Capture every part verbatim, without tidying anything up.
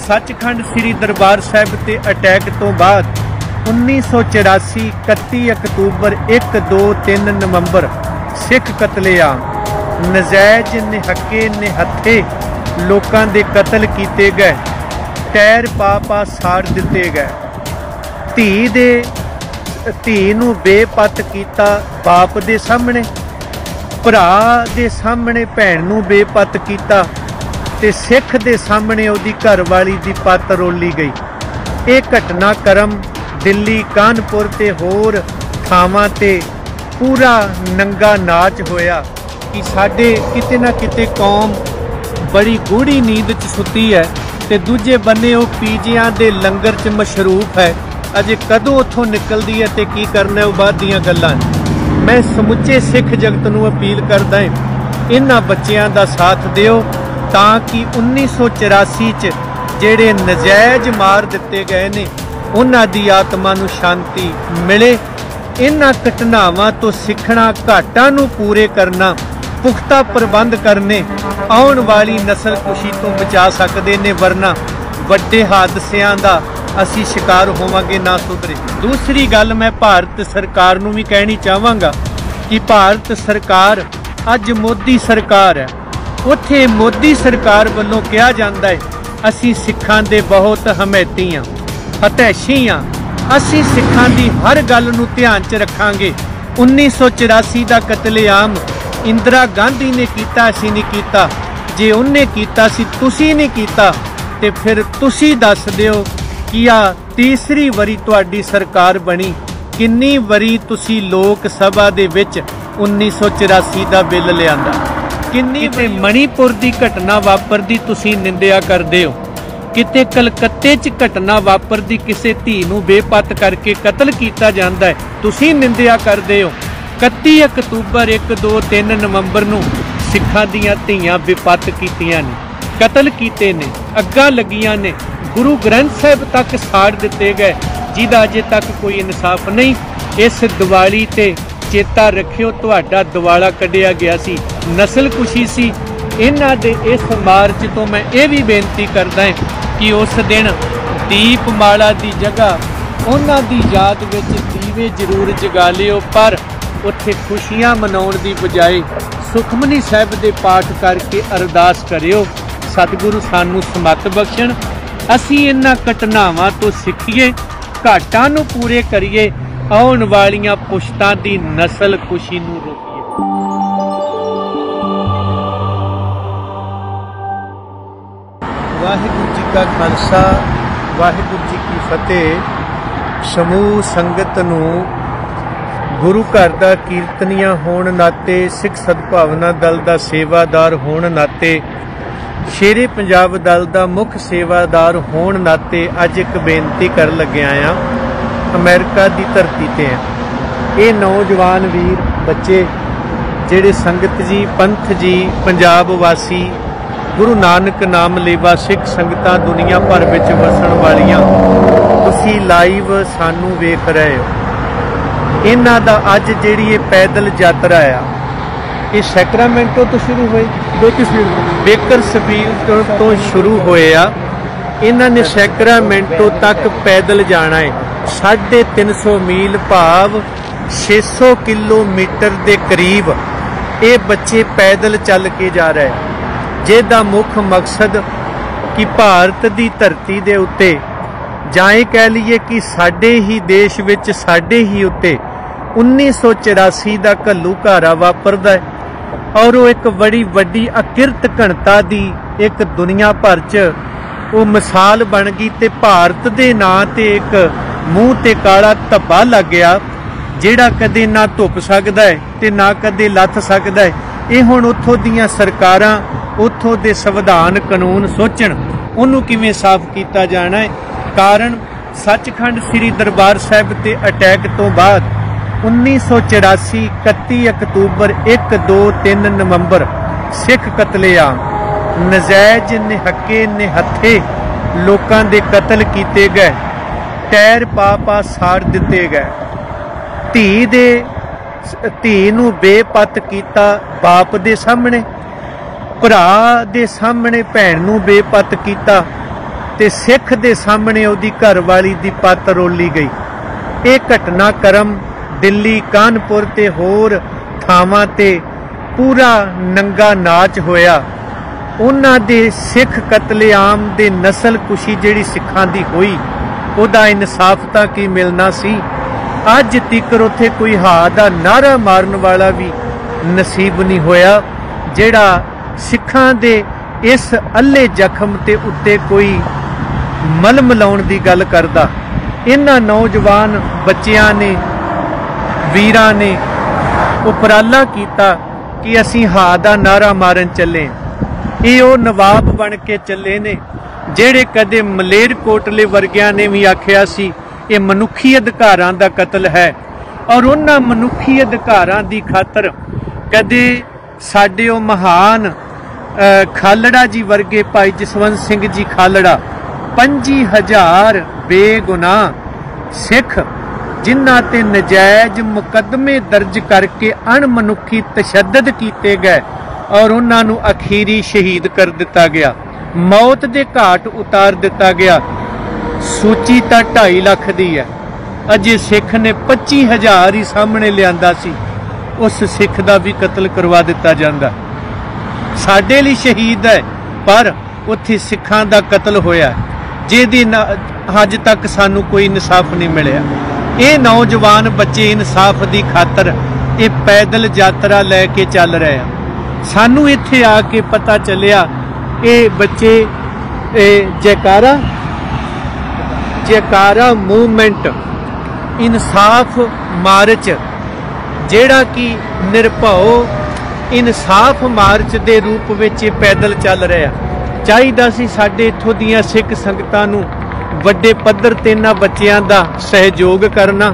सचखंड श्री दरबार साहिब ते अटैक तो बाद उन्नीस सौ चौरासी इकती अक्तूबर एक दो तीन नवंबर सिख कतलेआम नजायज निहक्के निहत्थे लोकां दे कतल कीते गए, टैर पा पा साड़ दिते गए। धी दे धी नूं बेपत कीता बाप दे सामने, भरा दे सामने भैन नूं बेपत कीता ते सिख दे सामने उहदी घरवाली दी पत रोली गई। ये घटनाक्रम दिल्ली कानपुर ते होर थावां ते पूरा नंगा नाच होया कि साडे किते ना किते कौम बड़ी गूढ़ी नींद च सुती है ते दूजे बन्ने वो पीजियां दे लंगर च मशरूफ है। अजे कदों उत्थों निकलदी है ते की करना वो बाद दीयां गल्लां। मैं समुचे सिख जगत नूं अपील करदा हां इन्हां बच्चियां दा साथ दिओ ताकि उन्नीस सौ चौरासी च जेड़े नजायज मार दिते गए ने उन्हां दी आत्मा नूं शांति मिले। इन्हां घटनावां तो सिखना, घाटां नूं पूरे करना, पुख्ता प्रबंध करने आउण वाली नस्ल कुशी तो बचा सकदे ने, वरना वड्डे हादसियां दा असी शिकार होवांगे ना सुधरे। दूसरी गल मैं भारत सरकार नूं भी कहनी चाहांगा कि भारत सरकार अज मोदी सरकार है, उत्थे मोदी सरकार वालों कहा जाता है असी सिखां दे बहुत हमैती हाँ, हतैशी हाँ, असी सिखां दी हर गल नूं ध्यान च रखांगे। उन्नीस सौ चौरासी का कतलेआम इंदिरा गांधी ने किया, असी नहीं किया। जे उन्हें किया सी तुसी नहीं किया ते फिर तुसी दस दिओ कि आ तीसरी वरी तुहाडी सरकार बनी, किन्नी वरी तुसी लोक सभा दे विच उन्नीस सौ चौरासी का बिल लिआंदा, किन्नी ते मणिपुर की घटना वापरदी तुसी निंदिया करदे हो, किते कलकत्ते च घटना वापरदी किसी धी नूं बेपत करके कतल किया जाता है तुसी निंदिया करदे हो। इकती अक्तूबर एक दो तीन नवंबर नूं सिखां दीयां धीआं बेपत कीतियां ने, कतल कीते ने, अग्गां लगियां ने, गुरु ग्रंथ साहिब तक साड़ दिते गए जिहदा अजे तक कोई इंसाफ नहीं। इस दिवाली ते चेता रखियो तुहाडा दिवाला कढ़िया गया सी, नस्ल कुशी सी। इन्हां दे इस मार्च तो मैं ये भी बेनती करदा हां कि उस दिन दीपमाला की जगह उन्हां दी याद विच दीवे जरूर जगा लिओ, पर उत्थे खुशियां मनाउण दी बजाय सुखमनी साहिब दे पाठ करके अरदास करियो सतगुरु सानू समत बख्शण, असी इन्हां घटनावां तो सिखिए, घाटां नूं पूरे करिए, आउण वालियां पुश्तां दी नस्ल कुशी नूं रोकीए। वाहिगुरू जी का खालसा, वाहिगुरू जी की फतेह। समूह संगत नूं गुरु घर दा कीर्तनिया होण नाते, सिख सद्भावना दल दा सेवादार होण नाते, शेरे पंजाब दल दा मुख सेवादार होण नाते अज एक बेनती कर लग्या आ। अमेरिका की धरती ते हैं ये नौजवान वीर बच्चे जेड़े संगत जी, पंथ जी, पंजाब वासी, गुरु नानक नाम लेवा सिख संगतां दुनिया भर विच वसण वालियां तुसीं लाइव सानू वेख रहे हो। इन्हां दा अज जिहड़ी ये पैदल यात्रा आ ये सैक्रामेंटो तो शुरू हुई, बेकरसफील्ड तो शुरू होए आ। इन्हां ने सैक्रामेंटो तक पैदल जाना है, साढ़े तीन सौ मील भाव छे सौ किलोमीटर के करीब ये बच्चे पैदल चल के जा रहे हैं, जिहदा मुख मकसद कि भारत की धरती के उत्ते जां कह लीए कि साडे ही देश विच साडे ही उत्ते उन्नीस सौ चौरासी का घल्लूघारा वापरदा है और वो एक बड़ी वड्डी अकिरत घनता की एक दुनिया भर च वो मिसाल बन गई ते भारत के नां ते एक मूँह ते काला धब्बा लग गया जिहड़ा कदे ना धुप सकदा है ते ना कदे लथ सकदा है। ये हुण उत्थों दीयां सरकारां, उत्थों दे संविधान कानून सोचण उन्होंने किवें साफ किया जाना है। कारण सचखंड श्री दरबार साहिब ते अटैक तो बाद उन्नीस सौ चौरासी इकती अक्तूबर एक दो तीन नवंबर सिख कतलेआम नजायज निहक्के निहत्थे लोकां दे कतल किए गए, टैर पा पा साड़ दिते गए। धी दे धी नूं बेपत किया बाप दे सामने, भरा दे सामने भैन नूं बेपत किया ते सिख दे सामने उहदी घरवाली दी पत रोली गई। ये घटनाक्रम दिल्ली, कानपुर ते होर थावां ते पूरा नंगा नाच होया। उन्हां दे सिख कतलेआम दे नस्ल कुशी जिहड़ी सिखां दी होई, उहदा इंसाफ तां की मिलना सी। अज तिकर उत्थे कोई हा दा नारा मारन वाला भी नसीब नहीं होया, जिहड़ा सिखां दे इस अल्ले जख्म ते उत्ते कोई मलम लाउण दी गल करदा। इन्हां नौजवान बच्चियां ने, वीरां ने उपराला कीता कि असीं हा दा नारा मारन चले। ये ओ नवाब बन के चले ने जिहड़े कदे मलेरकोटले वर्गियां ने भी आखिया सी ये मनुखी अधिकारां दा कतल है, और उन्हां मनुखी अधिकारां दी खातर कदे साडे ओ महान खालड़ा जी वर्गे भाई जसवंत सिंह जी खालड़ा पंजी हज़ार बेगुनाह सिख जिन्हां ते नजायज मुकदमे दर्ज करके अणमनुखी तशद्दद कीते गए और उन्हां नूं अखीरी शहीद कर दिता गया, मौत दे घाट उतार दिता गया। सूची तां ढाई लख दी है, अजे सिख ने पच्ची हज़ार ही सामने लियांदा सी, उस सिख दा भी कतल करवा दिता जांदा। साडे लई शहीद है पर उत्थे सिखां दा कतल होया, जिहदी अज तक सानू कोई इंसाफ नहीं मिलिया। ये नौजवान बच्चे इंसाफ दी खातर ये पैदल यात्रा लैके चल रहे हैं। सानू इत्थे आके पता चलिया ये बच्चे जयकारा जयकारा मूवमेंट इंसाफ मार्च जिहड़ा कि निरभव इंसाफ मार्च दे रूप विच पैदल चल रहा। चाहिदा सी साडे इत्थों दीयां सिख संगतां नूं वड्डे पद्धर ते इन्हां बच्चियां दा सहयोग करना,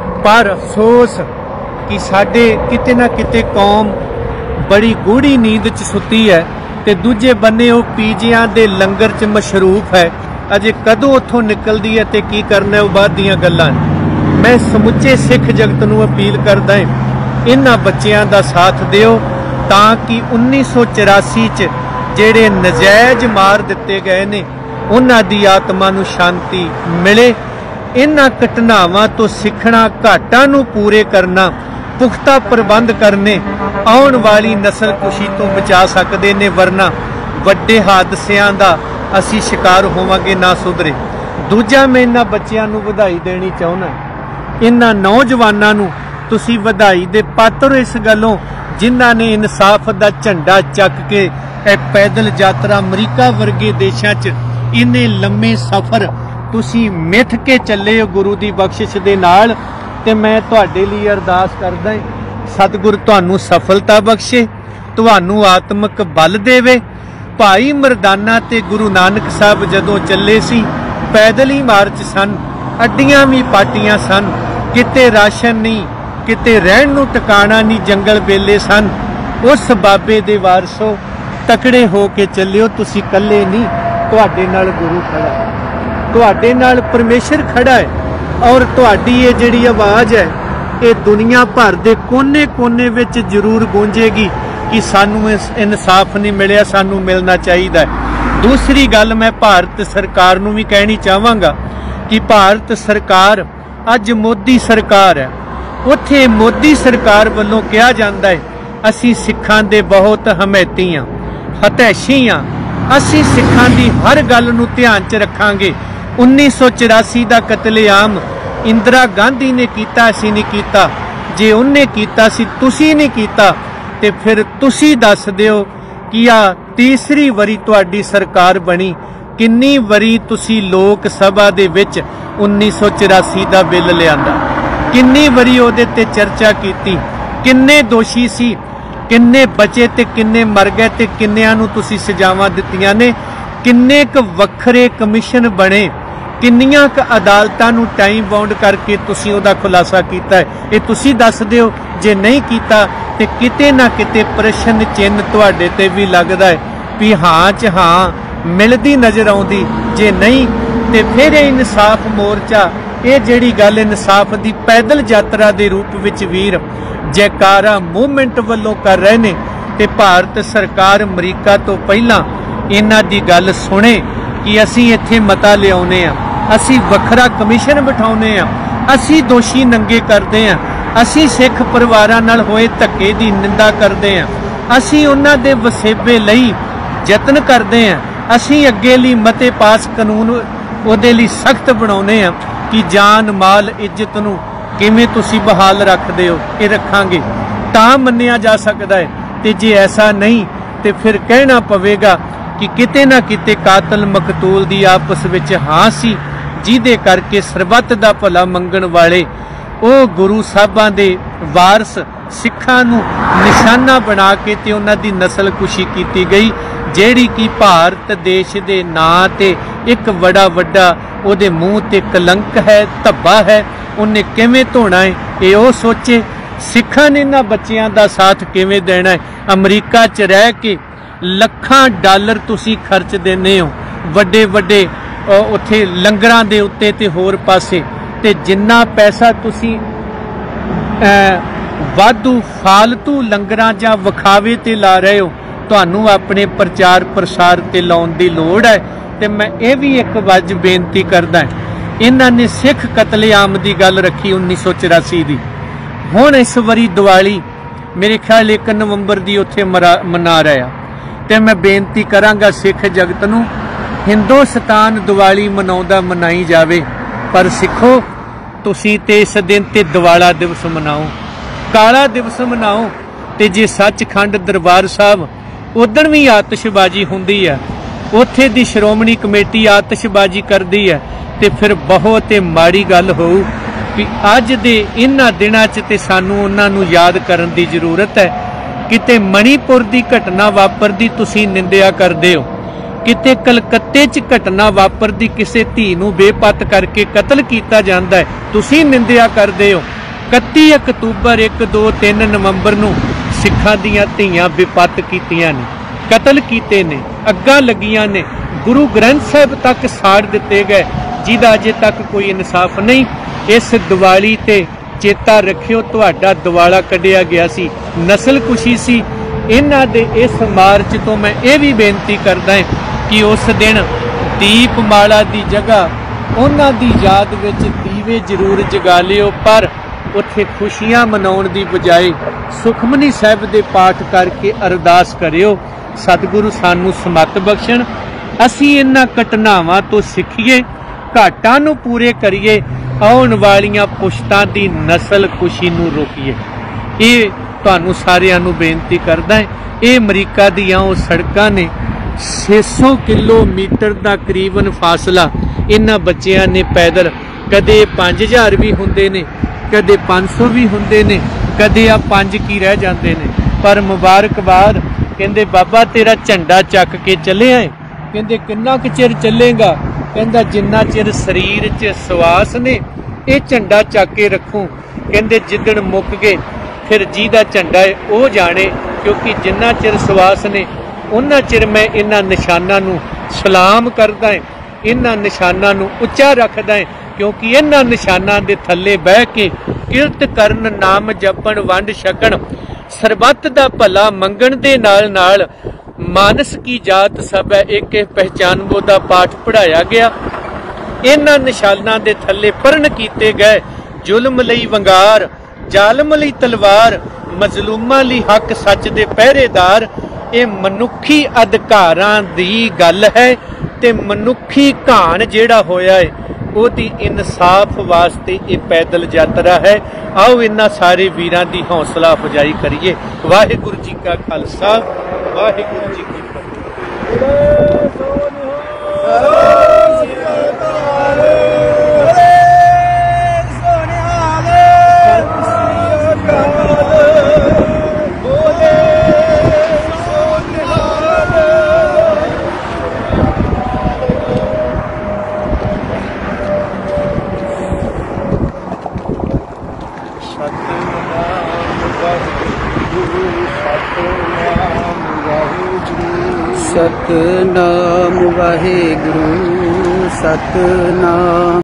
पर अफसोस कि साडे किते ना किते कौम बड़ी गूढ़ी नींद च सुती है ते दूजे बन्ने वो पीजियां दे लंगर च मशरूफ है। अजे कदों उत्थों निकलदी है ते की करना है बाहर दीयां गल्लां। मैं समुचे सिख जगत नूं अपील करदा हां इन्हां बच्चियां दा साथ दिओ तां कि उन्नीस सौ चौरासी च जिहड़े नजायज मार दिते गए ने उन्हां दी आत्मा नूं शांति मिले। इन्हां घटनावां तो सिखना, घाटां नूं पूरे करना, पुख्ता प्रबंध करने आउण वाली नस्ल कुशी तो बचा सकते ने, वरना वड्डे हादसियां दा असी शिकार होवांगे ना सुधरे। दूजा मैं इन्हां बच्चियां नूं वधाई देनी चाहुंदा, इन्हां नौजवानां नूं तुसीं वधाई दे पात्र इस गल्लों जिन्हां ने इंसाफ दा झंडा चक के एक पैदल यात्रा अमरीका वर्गे देशां च इन्ने लम्मे सफर तुसीं मिथ के चले हो गुरु दी बख्शिश दे नाल। ते मैं तुहाडे लई अरदास करदा हां सतगुर तुहानूं सफलता बख्शे, तुहानूं आत्मक बल देवे। भाई मरदाना ते गुरु नानक साहब जदों चले सी पैदल ही मार्च सन, अड्डियां भी पाटियां सन, किते राशन नहीं, किते रहण नूं टिकाणा नहीं, जंगल बेले सन। उस बाबे दे वारसो तकड़े हो के चलियो, तुसीं कल्ले नहीं, तुहाडे नाल गुरु खड़ा है, तुहाडे नाल परमेश्वर खड़ा है। और तुहाडी ये जिहड़ी आवाज़ है ये दुनिया भर दे कोने कोने विच जरूर गूंजेगी कि सानू इंसाफ नहीं मिलिया, सानू मिलना चाहिए। दूसरी गल मैं भारत सरकार नूं भी कहनी चाहांगा कि भारत सरकार अज मोदी सरकार है, उत्थे मोदी सरकार वालों कहा जाता है असी सिखां दे बहुत हमैती हाँ, हतैशी हाँ, असी सिखां दी हर गल नूं ध्यान च रखांगे। उन्नीस सौ चौरासी का कतलेआम इंदिरा गांधी ने किया, असी नहीं किया। जे उन्हें किया सी तुसी नहीं किया ते फिर तुसी दस दिओ कि आ तीसरी वरी तुहाडी सरकार बनी, किन्नी वरी तुसी लोक सभा दे विच उन्नीस सौ चौरासी का बिल लिआंदा, किन्नी वरी उहदे ते चर्चा कीती, किन्ने दोषी सी, किन्ने बचे ते किन्ने मर गए ते किन्नियां नूं तुसी सजावां दित्तियां ने, किन्ने क वखरे कमिशन बने, किन्नियां क अदालतां नूं टाइम बाउंड करके तुसीं उहदा खुलासा कीता है। ये तुसीं दस दिओ, जे नहीं कीता ते किते ना किते प्रश्न चिन्ह तुहाडे ते भी लगदा है भी हाँ च हाँ मिलदी नज़र आउंदी, जे नहीं ते फिर इंसाफ मोर्चा ये जिहड़ी गल इंसाफ दी पैदल यात्रा दे रूप विच वीर जयकारा मूवमेंट वल्लों कर रहे ने ते भारत सरकार अमरीका तो पहला इन्हां दी गल सुने कि असी इत्थे मता लियाउने आ, असी वखरा कमिशन बिठाउने आ, असी दोषी नंगे करते हैं, असी सिख परिवारां नाल होए धक्के दी निंदा करते हैं, असी उन्हां दे वसेबे लई यतन करते हैं, असी अगे लई मते पास कानून उहदे लई सख्त बनाउने आ कि जान माल इज्जत नूं किवें तुसीं बहाल रखदे हो, ये रखांगे तां मन्निया जा सकदा है। ते जे ऐसा नहीं तो फिर कहना पवेगा कि किते ना किते कातल मकतूल दी आपस विच हां सी, जिहदे करके सरबत दा भला मंगण वाले ਉਹ गुरु साहबां दे वारस सिखां नूं निशाना बना के ते उन्हां दी नस्ल कुशी कीती गई, ਜਿਹੜੀ कि भारत देश दे नां ते एक बड़ा वड्डा ਉਹਦੇ मूँह ते कलंक है, धब्बा है। उन्हें किवें धोना है ये ਉਹ सोचे। सिखां ने इन्हां बच्चियां दा साथ किवें देना है। अमरीका च रह के ਲੱਖਾਂ डॉलर तुसीं खर्च देने हो ਵੱਡੇ ਵੱਡੇ ਉੱਥੇ ਲੰਗਰਾਂ ਦੇ ਉੱਤੇ ਤੇ ਹੋਰ ਪਾਸੇ, ਤੇ ਜਿੰਨਾ ਪੈਸਾ ਤੁਸੀਂ ਵਾਧੂ ਫਾਲਤੂ ਲੰਗਰਾਂ ਜਾਂ ਵਿਖਾਵੇ ਤੇ ਲਾ ਰਹੇ ਹੋ, ਤੁਹਾਨੂੰ ਆਪਣੇ ਪ੍ਰਚਾਰ ਪ੍ਰਸਾਰ ਤੇ ਲਾਉਣ ਦੀ ਲੋੜ ਹੈ। ਤੇ ਮੈਂ ਇਹ ਵੀ ਇੱਕ ਵੱਜ ਬੇਨਤੀ ਕਰਦਾ, ਇਹਨਾਂ ਨੇ ਸਿੱਖ ਕਤਲੇਆਮ ਦੀ ਗੱਲ ਰੱਖੀ ਉੱਨੀ ਸੌ ਚੁਰਾਸੀ ਦੀ। ਹੁਣ ਇਸ ਵਾਰੀ ਦੀਵਾਲੀ ਮੇਰੇ ਖਿਆਲ ਇੱਕ ਨਵੰਬਰ ਦੀ ਉੱਥੇ ਮਨਾ ਰਿਹਾ, ਤੇ ਮੈਂ ਬੇਨਤੀ ਕਰਾਂਗਾ ਸਿੱਖ ਜਗਤ ਨੂੰ, हिंदुस्तान दिवाली मनाउंदा मनाई जावे, पर सिखो तुसीं ते इस दिन ते दिवाला दिवस मनाओ, काला दिवस मनाओ। ते जे सचखंड दरबार साहब उदण भी आतिशबाजी हुंदी है, उत्थे दी श्रोमणी कमेटी आतिशबाजी करदी है, ते फिर बहुत माड़ी गल होऊ कि अज दे इन्हां दिनां च ते सानू उन्हां नूं याद करन दी जरूरत है। किते मणिपुर दी घटना वापरदी तुसीं निंदिया करदे हो, किते कलकत्ते च घटना वापरदी किसी धी नूं बेपत करके कतल किया जाता है, तुसीं निंदिया करदे हो। इकत्ती अक्तूबर एक दो तीन नवंबर नूं सिखां दीयां धीआं बेपत कीतियां ने, कतल कीते ने, अग्गां लगियां ने, गुरु ग्रंथ साहिब तक साड़ दिते गए, जिहदा अजे तक कोई इंसाफ नहीं। इस दिवाली ते चेता रखियो तुहाडा दिवाला कढ़िया गया सी, नस्ल कुशी सी। इन्हां दे इस मार्च तो मैं ये भी बेनती करदा है कि उस दिन दीपमाला की जगह उन्हां दी याद विच दीवे जरूर जगा लिओ, पर उत्थे खुशियां मनाउण दी बजाय सुखमनी साहिब दे पाठ करके अरदास करियो, सतगुरु सानू समत बख्शण, असीं इन्हां घटनावां तो सिखिए, घाटां नूं पूरे करिए, आउण वालियां पुश्तां दी नस्ल कुशी नूं रोकीए। ये तुहानू सारिआं नूं बेनती करदा है। ये अमरीका दीआं ओह सड़कां ने, छे सौ किलोमीटर का करीबन फासला इन्हां बच्चियां ने पैदल, कदे पांच हज़ार भी हुंदे ने, कदे पांच सौ भी हुंदे ने, कदे आ पांच की रह जाते ने, पर मुबारकबाद। कहंदे बाबा तेरा झंडा चक के चले आए, कहंदे किन्ना क चिर चलेगा, कहंदा जिन्ना चिर शरीर च सवास ने ये झंडा चक के रखूं, कहंदे जिद्दण मुक गए फिर जिहदा झंडा है वो जाने, क्योंकि जिन्ना चिर सवास ने उन्ना चिर मैं इन्हां निशानां नूं सलाम करदा है, इन्हां निशानां नूं उच्चा रखदा है, क्योंकि इन्हां निशानां दे थल्ले बह के किरत करन, नाम जपण, वंड छकण, सरबत दा भला मंगण दे नाल नाल मानस की जात सब है एक पहचानबो दा पाठ पढ़ाया गया। इन्हां निशानां दे थल्ले परण कीते गए, जुल्म लई वंगार, जालम लई तलवार, मजलूमां लई हक सच दे पहरेदार। ये मनुखी अधिकारां दी गल है, ते मनुखी घाण जिहड़ा होया है ओहदी इंसाफ वास्ते ये पैदल यात्रा है। आओ इन्हां सारे वीरां दी हौसला अफजाई करिए। वाहिगुरू जी का खालसा, वाहिगुरू जी की फतेह। सतनाम वाहिगुरू सतनाम।